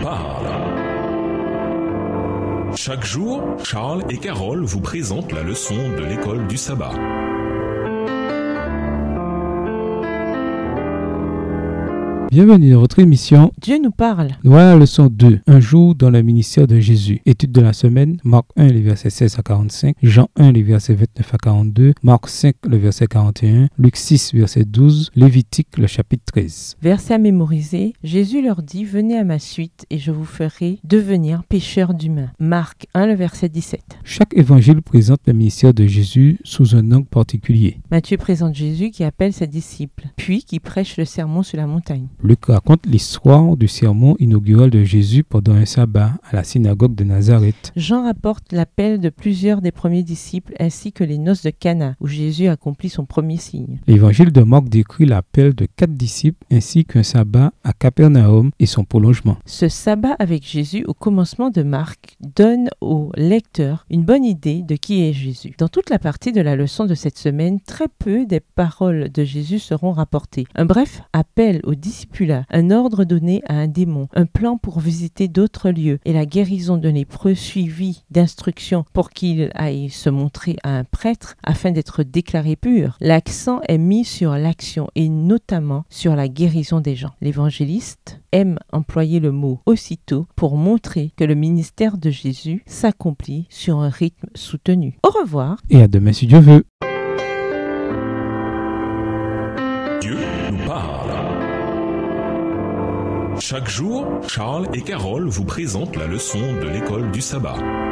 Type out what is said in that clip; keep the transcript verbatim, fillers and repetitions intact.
parle. Chaque jour, Charles et Carole vous présentent la leçon de l'école du sabbat. Bienvenue dans votre émission Dieu nous parle. Voilà la leçon deux, un jour dans le ministère de Jésus. Étude de la semaine, Marc un, les versets seize à quarante-cinq, Jean un, les versets vingt-neuf à quarante-deux, Marc cinq, le verset quarante et un, Luc six, verset douze, Lévitique, le chapitre treize. Verset à mémoriser, Jésus leur dit, venez à ma suite et je vous ferai devenir pécheurs d'humains. Marc un, le verset dix-sept. Chaque évangile présente le ministère de Jésus sous un angle particulier. Matthieu présente Jésus qui appelle ses disciples, puis qui prêche le sermon sur la montagne. Luc raconte l'histoire du sermon inaugural de Jésus pendant un sabbat à la synagogue de Nazareth. Jean rapporte l'appel de plusieurs des premiers disciples ainsi que les noces de Cana où Jésus accomplit son premier signe. L'évangile de Marc décrit l'appel de quatre disciples ainsi qu'un sabbat à Capernaum et son prolongement. Ce sabbat avec Jésus au commencement de Marc donne au lecteur une bonne idée de qui est Jésus. Dans toute la partie de la leçon de cette semaine, très peu des paroles de Jésus seront rapportées. Un bref appel aux disciples, un ordre donné à un démon, un plan pour visiter d'autres lieux et la guérison d'un lépreux suivi d'instructions pour qu'il aille se montrer à un prêtre afin d'être déclaré pur. L'accent est mis sur l'action et notamment sur la guérison des gens. L'évangéliste aime employer le mot aussitôt pour montrer que le ministère de Jésus s'accomplit sur un rythme soutenu. Au revoir et à demain si Dieu veut. Dieu nous parle. Chaque jour, Charles et Carole vous présentent la leçon de l'école du sabbat.